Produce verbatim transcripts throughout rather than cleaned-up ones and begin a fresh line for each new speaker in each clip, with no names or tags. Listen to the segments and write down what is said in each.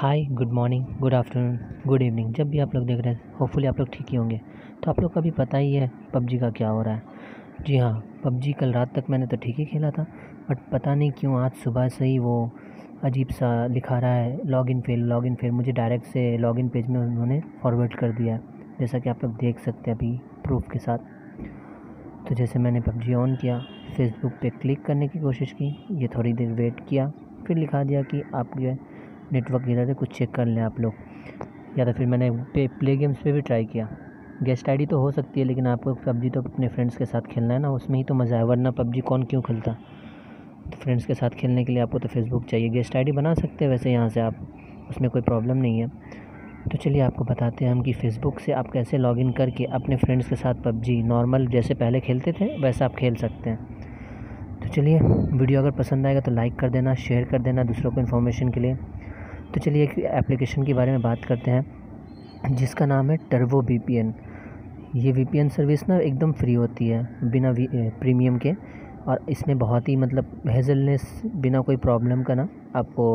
हाय, good morning, good afternoon, good evening. जब भी आप लोग देख रहे हैं, होपफुली आप लोग ठीक ही होंगे। तो आप लोग का भी पता ही है पबजी का क्या हो रहा है। जी हाँ, पबजी कल रात तक मैंने तो ठीक ही खेला था, बट पता नहीं क्यों आज सुबह से ही वो अजीब सा लिखा रहा है, लॉगिन फेल लॉगिन फेल। मुझे डायरेक्ट से लॉगिन पेज में उन्होंने फॉरवर्ड कर दिया है, जैसा कि आप लोग देख सकते हैं अभी प्रूफ के साथ। तो जैसे मैंने पबजी ऑन किया, फेसबुक पे क्लिक करने की कोशिश की, ये थोड़ी देर वेट किया, फिर लिखा दिया कि आप जो है नेटवर्क इधर से कुछ चेक कर लें आप लोग। या तो फिर मैंने पे प्ले गेम्स पे भी ट्राई किया। गेस्ट आईडी तो हो सकती है, लेकिन आपको पबजी तो अपने फ्रेंड्स के साथ खेलना है ना, उसमें ही तो मज़ा है, वरना पबजी कौन क्यों खेलता। तो फ्रेंड्स के साथ खेलने के लिए आपको तो फेसबुक चाहिए। गेस्ट आईडी बना सकते हैं वैसे यहाँ से आप, उसमें कोई प्रॉब्लम नहीं है। तो चलिए आपको बताते हैं हम कि फ़ेसबुक से आप कैसे लॉगिन करके अपने फ्रेंड्स के साथ पबजी नॉर्मल जैसे पहले खेलते थे वैसा आप खेल सकते हैं। तो चलिए, वीडियो अगर पसंद आएगा तो लाइक कर देना, शेयर कर देना दूसरों को इन्फॉर्मेशन के लिए। तो चलिए एक एप्लीकेशन के बारे में बात करते हैं जिसका नाम है टर्बो वीपीएन। ये वीपीएन सर्विस ना एकदम फ्री होती है बिना प्रीमियम के, और इसमें बहुत ही मतलब हेजलनेस बिना कोई प्रॉब्लम का ना आपको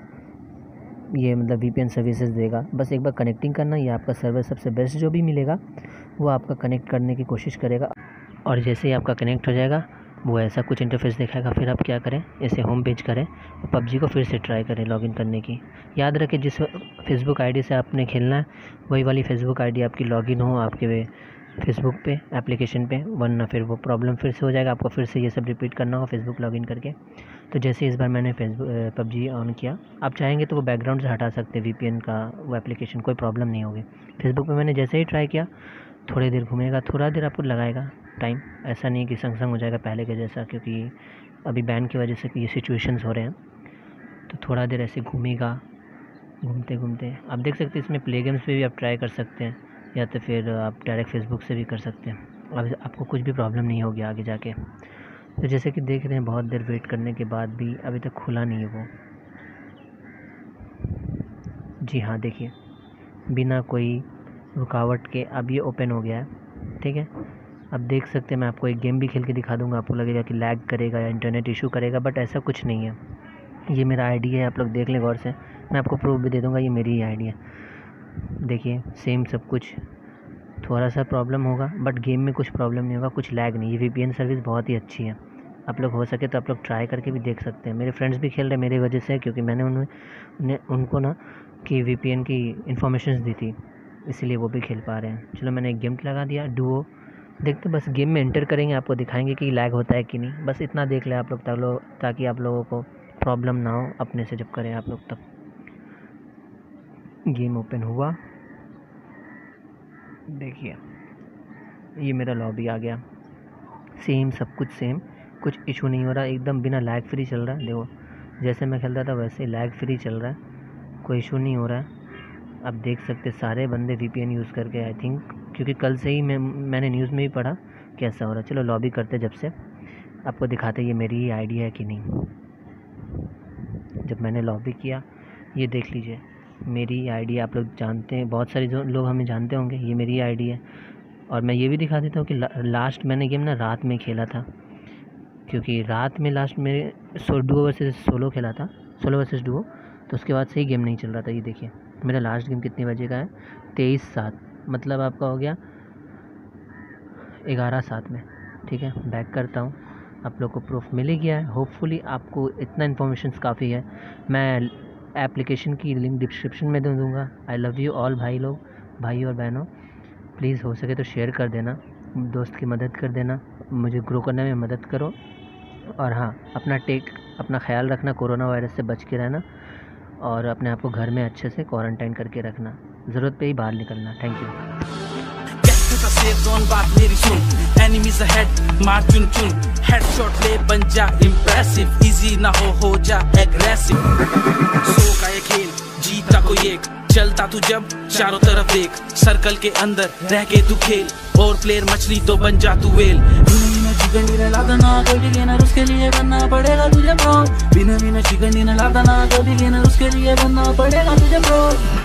ये मतलब वीपीएन सर्विसेज देगा। बस एक बार कनेक्टिंग करना, ये आपका सर्वर सबसे बेस्ट जो भी मिलेगा वो आपका कनेक्ट करने की कोशिश करेगा, और जैसे ही आपका कनेक्ट हो जाएगा वो ऐसा कुछ इंटरफेस दिखाएगा। फिर आप क्या करें, इसे होम पेज करें, पबजी को फिर से ट्राई करें लॉगिन करने की। याद रखें जिस फेसबुक आईडी से आपने खेलना है वही वाली फेसबुक आईडी आपकी लॉगिन हो आपके वे फेसबुक पे एप्लीकेशन पे, वरना फिर वो प्रॉब्लम फिर से हो जाएगा। आपको फिर से ये सब रिपीट करना होगा फेसबुक लॉगिन करके। तो जैसे इस बार मैंने फेसबुक पबजी ऑन किया, आप चाहेंगे तो वो बैकग्राउंड से हटा सकते हैं वीपीएन का वो एप्लीकेशन, कोई प्रॉब्लम नहीं होगी। फेसबुक पे मैंने जैसे ही ट्राई किया, थोड़ी देर घूमेगा, थोड़ा देर आपको लगाएगा टाइम, ऐसा नहीं कि संग संग हो जाएगा पहले के जैसा, क्योंकि अभी बैन की वजह से ये सिचुएशंस हो रहे हैं। तो थोड़ा देर ऐसे घूमेगा, घूमते घूमते आप देख सकते हैं इसमें प्ले गेम्स पे भी आप ट्राई कर सकते हैं, या तो फिर आप डायरेक्ट फेसबुक से भी कर सकते हैं। अब आपको कुछ भी प्रॉब्लम नहीं होगी आगे जाके। तो जैसे कि देख रहे हैं बहुत देर वेट करने के बाद भी अभी तक खुला नहीं है वो। जी हाँ, देखिए बिना कोई रुकावट के अब ये ओपन हो गया है, ठीक है। अब देख सकते हैं, मैं आपको एक गेम भी खेल के दिखा दूंगा, आपको लगेगा कि लैग करेगा या इंटरनेट इशू करेगा, बट ऐसा कुछ नहीं है। ये मेरा आईडी है, आप लोग देख लें गौर से, मैं आपको प्रूफ भी दे दूंगा ये मेरी ही आईडी है। देखिए सेम सब कुछ, थोड़ा सा प्रॉब्लम होगा बट गेम में कुछ प्रॉब्लम नहीं होगा, कुछ लैग नहीं। ये वीपीएन सर्विस बहुत ही अच्छी है, आप लोग हो सके तो आप लोग ट्राई करके भी देख सकते हैं। मेरे फ्रेंड्स भी खेल रहे मेरी वजह से, क्योंकि मैंने उन्हें उनको ना कि वीपीएन की इन्फॉर्मेशन दी थी, इसीलिए वो भी खेल पा रहे हैं। चलो मैंने एक गेम लगा दिया डुओ, देखते बस गेम में एंटर करेंगे, आपको दिखाएंगे कि लैग होता है कि नहीं। बस इतना देख लें आप लोग, ता ताकि आप लोगों को प्रॉब्लम ना हो अपने से जब करें आप लोग तब। गेम ओपन हुआ, देखिए ये मेरा लॉबी आ गया, सेम सब कुछ सेम, कुछ इशू नहीं हो रहा, एकदम बिना लैग फ्री चल रहा है। देखो जैसे मैं खेलता था वैसे लैग फ्री चल रहा है, कोई इशू नहीं हो रहा है। आप देख सकते सारे बंदे वीपीएन यूज़ करके, आई थिंक क्योंकि कल से ही मैं मैंने न्यूज़ में भी पढ़ा कैसा हो रहा है। चलो लॉबी करते जब से, आपको दिखाते ये मेरी ही आईडी है कि नहीं। जब मैंने लॉबी किया, ये देख लीजिए मेरी आईडी, आप लोग जानते हैं, बहुत सारे जो लोग हमें जानते होंगे, ये मेरी आईडी है। और मैं ये भी दिखा देता हूँ कि ला, लास्ट मैंने गेम ना रात में खेला था, क्योंकि रात में लास्ट मेरे सो डुओ वर्सेस सोलो खेला था, सोलो वर्सेस डुओ, तो उसके बाद से ही गेम नहीं चल रहा था। ये देखिए मेरा लास्ट गेम कितने बजे का है, तेईस सात, मतलब आपका हो गया ग्यारह सात में, ठीक है। बैक करता हूँ, आप लोग को प्रूफ मिल ही गया है। होपफुली आपको इतना इन्फॉर्मेशन काफ़ी है। मैं एप्लीकेशन की लिंक डिस्क्रिप्शन में दे दूँगा। आई लव यू ऑल भाई लोग, भाई और बहनों, प्लीज़ हो सके तो शेयर कर देना, दोस्त की मदद कर देना, मुझे ग्रो करने में मदद करो। और हाँ, अपना टेक अपना ख्याल रखना, कोरोना वायरस से बच के रहना, और अपने आप को घर में अच्छे से क्वारंटाइन करके रखना, ज़रूरत पे ही बाहर निकलना। Thank you.
सेफ जोन बात मेरी सुन, एनिमीज अहेड मार चुन चुन, हेडशॉट ले बन जा इम्प्रेसिव, इजी ना हो हो जा एग्रेसिव। सो का ये खेल जीता कोई एक, चलता तू जब चारों तरफ देख, सर्कल के अंदर रह के तू खेल, और प्लेयर मछली तो बन जा तू वेल। चिकन डिनर लादना कोई बिगिनर, उसके लिए बनना पड़ेगा तुझे प्रो, बिना बिना चिकन डिनर लादना कोई बिगिनर, उसके लिए बनना पड़ेगा तुझे प्रो।